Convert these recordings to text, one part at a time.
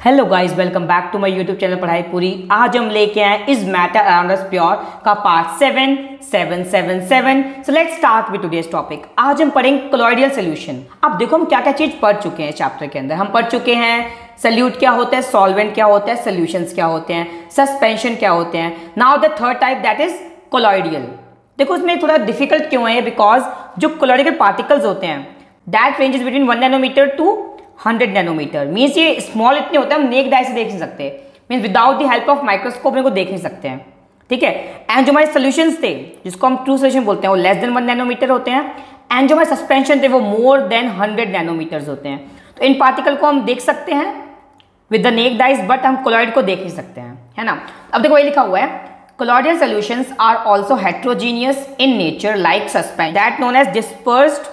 Hello guys, welcome back to my YouTube channel पढ़ाई पूरी। आज हम लेके आए is matter around us pure का part 7 so let's start with today's topic. आज हम पढ़ेंगे कोलॉइडल सॉल्यूशन। अब देखो हम क्या क्या चीज पढ़ चुके हैं चैप्टर के अंदर। हम पढ़ चुके हैं सल्यूट क्या होता है, सॉल्वेंट क्या होता है, सॉल्यूशंस क्या होते हैं, सस्पेंशन क्या होते हैं। Now the third type that is colloidal. देखो उसमें थोड़ा डिफिकल्ट क्यों है, बिकॉज जो कोलॉइडल पार्टिकल्स होते हैं that ranges between 1 nanometer to 100 nanometer. Means ये स्मॉल इतने होते हैं हम नेक डाई से देख नहीं सकते। Means without the help of microscope इनको देख नहीं सकते हैं, ठीक है। एंड जो हमारे सोल्यूशंस थे जिसको हम ट्रू सोल्यूशन बोलते हैं वो लेस देन 1 नैनोमीटर होते हैं। एंड जो हमारे सस्पेंशन थे वो मोर देन 100 नैनोमीटर्स होते हैं। तो इन पार्टिकल को हम देख सकते हैं with the naked eyes, but हम कोलॉइड को देख नहीं सकते हैं, है ना। अब देखो ये लिखा हुआ है colloidal solutions are also heterogeneous in nature like suspension that known as dispersed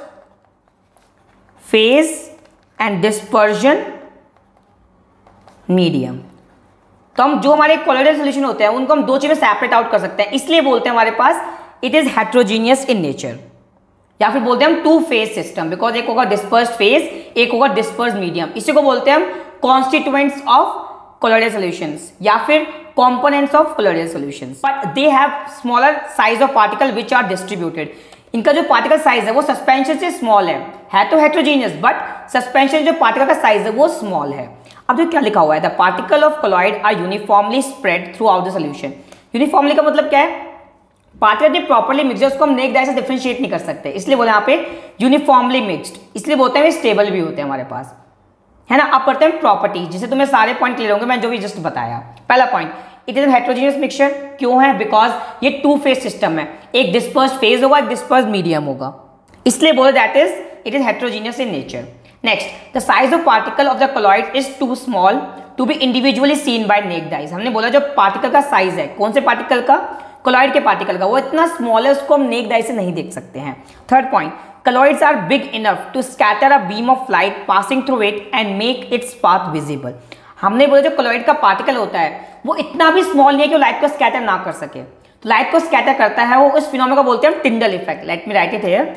phase and dispersion medium. तो हम जो हमारे कोलॉइडल सॉल्यूशन होते हैं उनको हम दो चीजें सेपरेट आउट कर सकते हैं, इसलिए बोलते हैं हमारे पास it is heterogeneous in nature, या फिर बोलते हैं हम टू फेज सिस्टम, बिकॉज एक होगा डिस्पर्स्ड फेज, एक होगा डिस्पर्स्ड मीडियम। इसी को बोलते हैं हम कॉन्स्टिट्यूएंट्स ऑफ कोलॉइडल सॉल्यूशंस या फिर components of colloidal solutions. But they have smaller size of particle which are distributed. इनका जो पार्टिकल साइज है वो सस्पेंशन से स्मॉल है तो हेट्रोजीनियस, बट सस्पेंशन जो पार्टिकल का साइज है वो स्मॉल है। अब जो क्या लिखा हुआ है, the particle of colloid are uniformly spread throughout the solution. Uniformly का मतलब क्या है, पार्टिकल जब प्रॉपर्ली मिक्स है उसको हम नेक डाई से डिफरेंशिएट नहीं कर सकते, इसलिए बोले यहाँ पे यूनिफॉर्मली मिक्स्ड। इसलिए बोलते हैं स्टेबल भी होते हैं हमारे पास, है ना। अब पढ़ते हैं प्रॉपर्टी, जिसे तुम्हें सारे पॉइंट क्लियर होंगे, मैं जो भी जस्ट बताया। पहला point, it is heterogeneous mixture. क्यों है, बिकॉज ये टू फेज सिस्टम है, एक डिस्पर्स्ड फेज होगा, एक डिस्पर्स्ड मीडियम होगा, इसलिए बोले that is it is heterogeneous in nature. Next, the size of particle of the colloid is too small to be individually seen by naked eyes. हमने बोला जो पार्टिकल का साइज है, कौन से पार्टिकल का, कोलॉइड के पार्टिकल का, वो इतना स्मॉल है उसको हम नेक डाई से नहीं देख सकते हैं। Third point, colloids are big enough to scatter a beam of light passing through it and make its path visible। हमने बोला जो colloid का पार्टिकल होता है वो इतना भी स्मॉल नहीं है कि वो लाइट को स्कैटर ना कर सके। तो लाइट को स्कैटर करता है वो, उस फिनोमेना को बोलते हैं हम Tyndall effect. Let me write it here.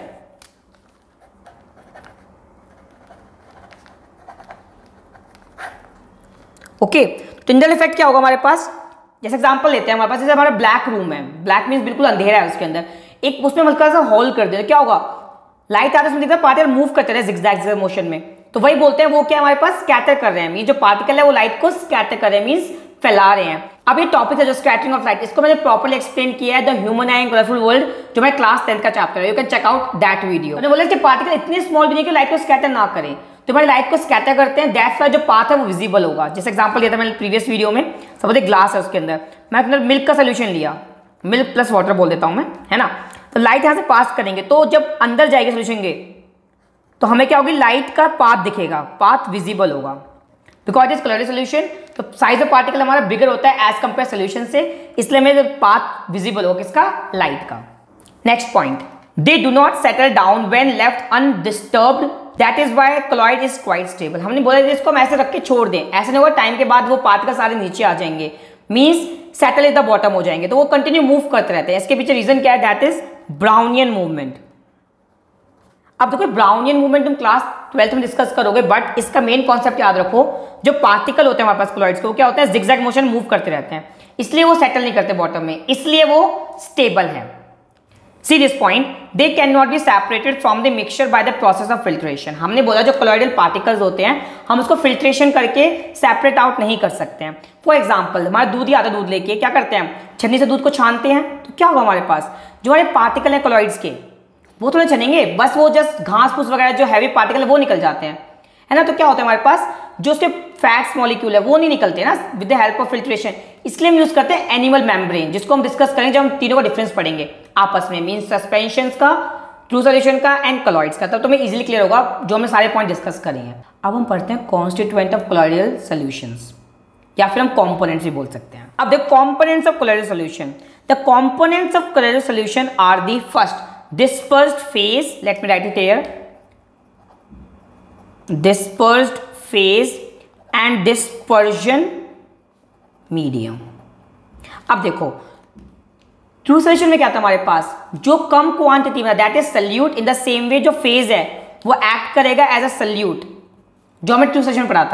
Okay, Tyndall effect क्या होगा हमारे पास, जैसे एग्जांपल लेते हैं हमारे पास, जैसे हमारा ब्लैक रूम है, ब्लैक मीन्स बिल्कुल अंधेरा है, उसके अंदर एक उसमें हल्का सा होल कर देते, क्या होगा, लाइट आता है, उसमें दिखता है पार्टिकल मूव करते रहे जिगजैग मोशन में, तो वही बोलते हैं वो क्या हमारे पास स्कैटर कर रहे हैं। मीन जो पार्टिकल है वो लाइट को स्कैटर कर रहे हैं, मीन्स फैला रहे हैं। अब ये टॉपिक है जो स्कैटरिंग ऑफ लाइट, इसको मैंने प्रॉपर्ली एक्सप्लेन किया है the human eye and colourful world, जो मैं क्लास 10th का चैप्टर है, you can check out that video. मैंने बोला कि पार्टिकल इतने स्मॉल भी नहीं कि लाइट को स्कैटर ना करें, तो हमारी लाइट को स्कैटर करते हैं, दैट्स व्हाई जो पाथ है वो विजिबल होगा। जैसे एग्जांपल दिया था मैंने प्रीवियस वीडियो में, सपोज एक ग्लास है, उसके अंदर मैं अपने मिल्क का सोल्यूशन लिया, मिल्क प्लस वाटर बोल देता हूं मैं, है ना। तो लाइट यहां से पास करेंगे तो जब अंदर जाएगी सोल्यूशन के तो हमें क्या होगी, लाइट का पाथ दिखेगा, पाथ विजिबल होगा, बिकॉज इज कोलॉइडल सॉल्यूशन। तो साइज ऑफ पार्टिकल हमारा बिगर होता है एज कंपेयर सॉल्यूशन से, इसलिए हमें पाथ विजिबल होगा किसका, लाइट का। Next point, they do not settle down when left undisturbed, that is why colloid is quite stable. हमने बोला इसको हम ऐसे रख के छोड़ दें, ऐसे नहीं होगा, टाइम के बाद वो पार्टिकल सारे नीचे आ जाएंगे, means settle is the bottom हो जाएंगे, तो वो कंटिन्यू मूव करते रहते हैं। इसके पीछे रीजन क्या है, दैट इज ब्राउनियन मूवमेंट। अब देखो ब्राउनियन मूवमेंट तुम क्लास 12th में डिस्कस करोगे, बट इसका मेन कॉन्सेप्ट याद रखो, जो पार्टिकल होते हैं हमारे पास कोलॉइड्स के, वो क्या होता है, जिगजैग मोशन मूव करते रहते हैं, इसलिए वो सेटल नहीं करते बॉटम में, इसलिए वो स्टेबल है। See this point, they can not be separated from the mixture by the process of filtration. हमने बोला जो कोलॉइडल पार्टिकल्स होते हैं हम उसको फिल्ट्रेशन करके सेपरेट आउट नहीं कर सकते हैं। फॉर एग्जाम्पल हमारा दूध ही आता है, दूध लेके क्या करते हैं, छन्नी से दूध को छानते हैं, तो क्या होगा हमारे पास जो हमारे पार्टिकल है कोलॉइड्स के वो थोड़े छनेंगे, बस वो जस्ट घास फूस वगैरह जो हैवी पार्टिकल है वो निकल जाते हैं, है ना। तो क्या होता है हमारे पास जो उसके फैट्स मॉलिक्यूल है वो नहीं निकलते ना with the help of filtration, इसलिए हम यूज करते हैं एनिमल मेम्ब्रेन, जिसको हम डिस्कस करेंगे जब हम तीनों का डिफरेंस पढ़ेंगे आपस में, मीन सस्पेंशंस का, ट्रू सॉल्यूशन का एंड कोलॉइड्स का, तब तुम्हें इजीली क्लियर होगा जो हमने सारे पॉइंट डिस्कस करेंगे। अब हम पढ़ते हैं कॉन्स्टिट्यूएंट ऑफ कोलॉइडल सॉल्यूशंस, या फिर हम कंपोनेंट्स भी बोल सकते हैं। अब देखो components of colloidal solution, the components of colloidal solution are the first dispersed phase, let me write it here, dispersed phase and dispersion medium। अब देखो ट्रू सॉल्यूशन में क्या था हमारे पास, जो कम क्वांटिटी में that is solute, in the same way जो फेज है वो एक्ट करेगा एज अ सल्यूट, जो हमें ट्रू सॉल्यूशन पढ़ा था,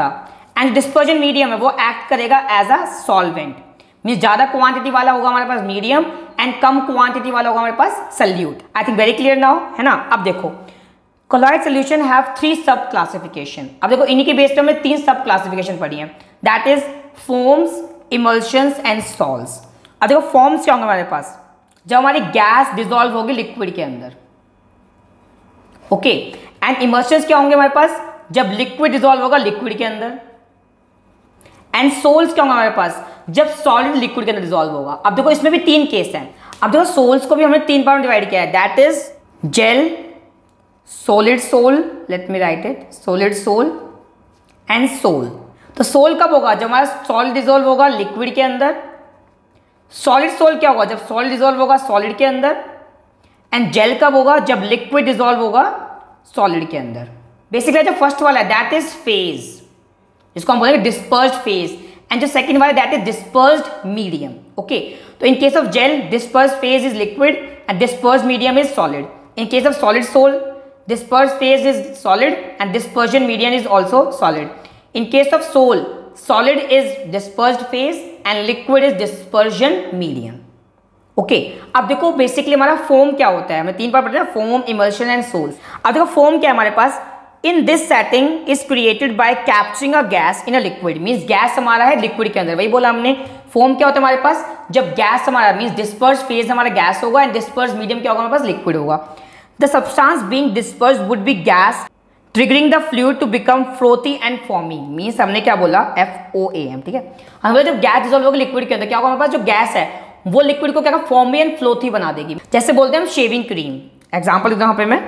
एंड डिस्पर्जन मीडियम है वो एक्ट करेगा एज अ सॉल्वेंट, मींस ज्यादा क्वांटिटी वाला होगा हमारे पास मीडियम एंड कम क्वांटिटी वाला होगा हमारे पास solute. I think very clear now, है ना। अब देखो कोलॉइड सोल्यूशन हैव 3 सब क्लासिफिकेशन। अब देखो इन्हीं के बेस पे हमने 3 सब क्लासिफिकेशन पढ़ी है, that is foams, emulsions and salts. अब देखो फॉर्म्स क्या होंगे हमारे पास, जब हमारी गैस डिसॉल्व होगी लिक्विड के अंदर, ओके। एंड इमल्शंस क्या होंगे हमारे पास, जब लिक्विड डिसॉल्व होगा लिक्विड के अंदर। एंड सोल्स क्या होंगे हमारे पास, जब सॉलिड लिक्विड के अंदर डिसॉल्व होगा। अब देखो इसमें भी 3 केस हैं। अब देखो सोल्स को भी हमने 3 पार्ट में डिवाइड किया है, that is gel, solid sol, let me write it, solid sol and sol. तो सोल कब होगा, जब हमारा सॉलिड डिसॉल्व होगा लिक्विड के अंदर। सॉलिड सोल क्या होगा, जब सॉलिड डिसॉल्व होगा सॉलिड के अंदर। एंड जेल कब होगा, जब लिक्विड डिसॉल्व होगा सॉलिड के अंदर। बेसिकली जो फर्स्ट वाला है दैट इज फेज, जिसको हम बोलेंगे डिस्पर्स्ड फेज, एंड जो सेकंड वाला that is dispersed medium, okay. तो in case of gel dispersed phase is liquid and dispersed medium is solid. In case of solid sol dispersed phase is solid and dispersion medium is also solid. In case of soul, solid is dispersed phase and liquid is dispersion medium. Okay, अब देखो basically हमारा foam क्या होता है, हमें 3 part पढ़ते हैं, foam, emulsion and souls. अब देखो फोम क्या है हमारे पास, in this setting is created by capturing a gas in a liquid, means gas हमारा है लिक्विड के अंदर, वही बोला हमने। फोम क्या होता है हमारे पास, जब गैस हमारा मींस डिस्पर्स्ड फेज हमारा गैस होगा एंड डिस्पर्स्ड मीडियम क्या होगा हमारे पास, लिक्विड होगा। The substance being dispersed would be gas, triggering the fluid to become frothy and foamy. Means हमने क्या बोला, FOAM, ठीक है। हम बोले जब गैस डिसॉल्व होगी लिक्विड के अंदर क्या होगा हमारे पास, जो गैस है वो लिक्विड को क्या होगा, फॉर्मी एंड फ्लोथी बना देगी। जैसे बोलते हैं हम शेविंग क्रीम, एग्जांपल देता हूं यहाँ पे मैं,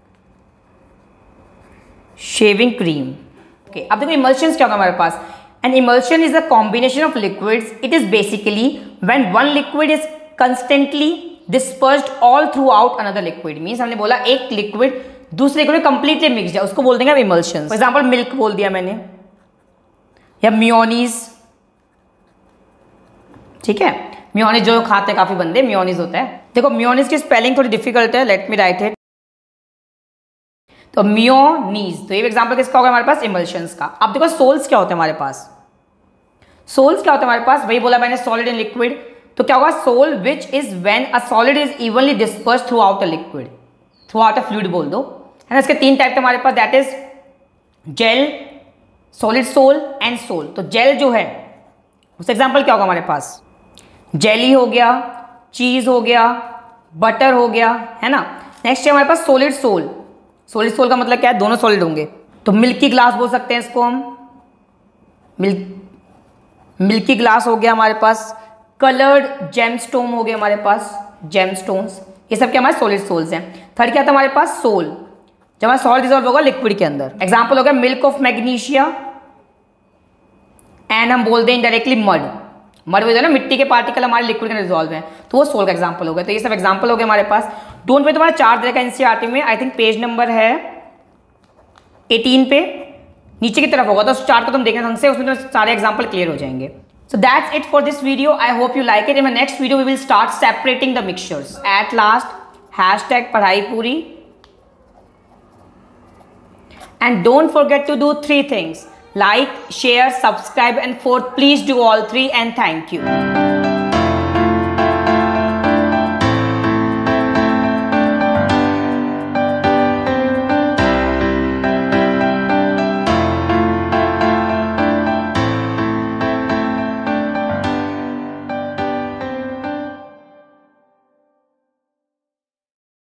शेविंग क्रीम, ओके। अब देखो इमल्शंस क्या होगा हमारे पास, an emulsion is a combination of liquids. It is basically when one liquid is constantly dispersed all throughout another liquid, means हमने बोला एक लिक्विड दूसरे लिक्विड में कंप्लीटली मिक्स है, उसको बोल देंगे हम इमल्शन। फॉर एग्जांपल मिल्क बोल दिया मैंने, या मियोनीज, ठीक है। मियोनीज जो खाते हैं काफी बंदे, मियोनीज होता है। देखो मियोनीज की स्पेलिंग थोड़ी डिफिकल्ट है, लेट मी राइट इट। तो मियोनीज, तो ये एग्जांपल किसका होगा हमारे पास, इमल्शंस का। अब देखो सोल्स क्या होता है हमारे पास, सोल्स क्या होता है हमारे पास, वही बोला मैंने सॉलिड एंड लिक्विड। तो क्या होगा, sol which is when a solid is evenly dispersed throughout a liquid, throughout a fluid बोल दो, है ना। इसके 3 टाइप हमारे पास, that is gel, solid sol and sol. तो जेल जो है उसका एग्जांपल क्या होगा हमारे पास, जेली हो गया, चीज हो गया, बटर हो गया, है ना। नेक्स्ट है हमारे पास सॉलिड सोल। सॉलिड सोल का मतलब क्या है, दोनों सॉलिड होंगे। तो मिल्की ग्लास बोल सकते हैं इसको हम, मिल्की ग्लास हो गया हमारे पास। कलर्ड जेमस्टोन हो गया हमारे पास, जेमस्टोन्स, ये सब क्या हमारे सॉलिड सोल्स हैं। थर्ड क्या था हमारे पास, सोल, जब हमारा सॉल्ट डिसॉल्व होगा लिक्विड के अंदर। एग्जांपल हो गया मिल्क ऑफ मैग्नीशिया, एंड हम बोल दें इनडायरेक्टली मड, मड हो ना, मिट्टी के पार्टिकल हमारे लिक्विड के अंदर डिसॉल्व हैं, तो वो सोल का एग्जांपल हो गया। तो ये सब एग्जांपल हो गए हमारे पास। डोंट पे तुम्हारा 4 तरह का एनसीईआरटी में, आई थिंक पेज नंबर है 18 पे नीचे की तरफ होगा, तो उस चार्ट को तुम देखना ढंग से, उसमें तो सारे एग्जांपल क्लियर हो जाएंगे। So that's it for this video. I hope you like it. In my next video, we will start separating the mixtures. At last, hashtag padhai puri. And don't forget to do 3 things. Like, share, subscribe, and 4th, please do all 3 and thank you.